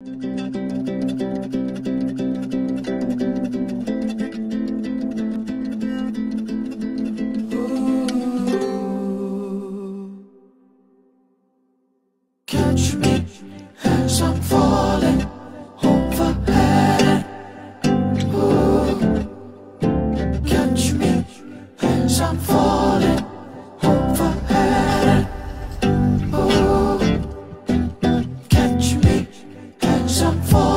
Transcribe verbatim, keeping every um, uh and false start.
Catch me as I'm falling overhead. Ooh. Catch me as I'm falling overhead. Ooh. Catch me as I'm falling.